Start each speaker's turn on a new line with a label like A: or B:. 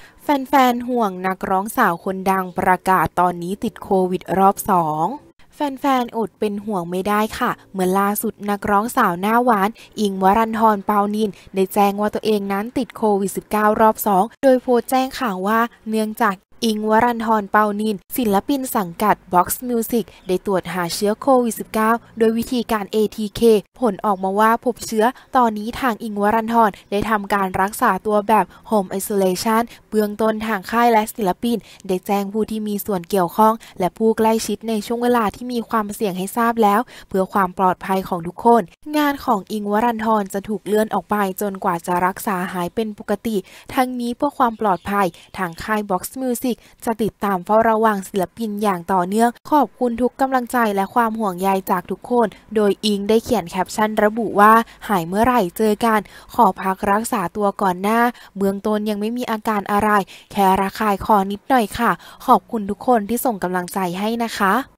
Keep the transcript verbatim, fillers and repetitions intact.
A: แฟนๆห่วงนักร้องสาวคนดังประกาศตอนนี้ติดโควิดรอบสองแฟนๆอดเป็นห่วงไม่ได้ค่ะเมื่อล่าสุดนักร้องสาวหน้าหวานอิงค์วรันธร เปานินได้แจ้งว่าตัวเองนั้นติดโควิด สิบเก้า รอบสองโดยโพสต์แจ้งข่าวว่าเนื่องจากอิงค์วรันธร เปานินศิลปินสังกัด บ็อกซ์ มิวสิก ได้ตรวจหาเชื้อโควิด สิบเก้า โดยวิธีการ เอ ที เค ผลออกมาว่าพบเชื้อตอนนี้ทางอิงค์วรันธรได้ทำการรักษาตัวแบบ Home Isolation เบื้องต้นทางค่ายและศิลปินได้แจ้งผู้ที่มีส่วนเกี่ยวข้องและผู้ใกล้ชิดในช่วงเวลาที่มีความเสี่ยงให้ทราบแล้วเพื่อความปลอดภัยของทุกคนงานของอิงค์วรันธรจะถูกเลื่อนออกไปจนกว่าจะรักษาหายเป็นปกติทั้งนี้เพื่อความปลอดภัยทางค่าย บ็อกซ์ มิวสิกจะติดตามเฝ้าระวังศิลปินอย่างต่อเนื่องขอบคุณทุกกำลังใจและความห่วงใยจากทุกคนโดยอิงได้เขียนแคปชั่นระบุว่าหายเมื่อไหร่เจอกันขอพักรักษาตัวก่อนหน้าเบื้องต้นยังไม่มีอาการอะไรแค่ระคายคอนิดหน่อยค่ะขอบคุณทุกคนที่ส่งกำลังใจให้นะคะ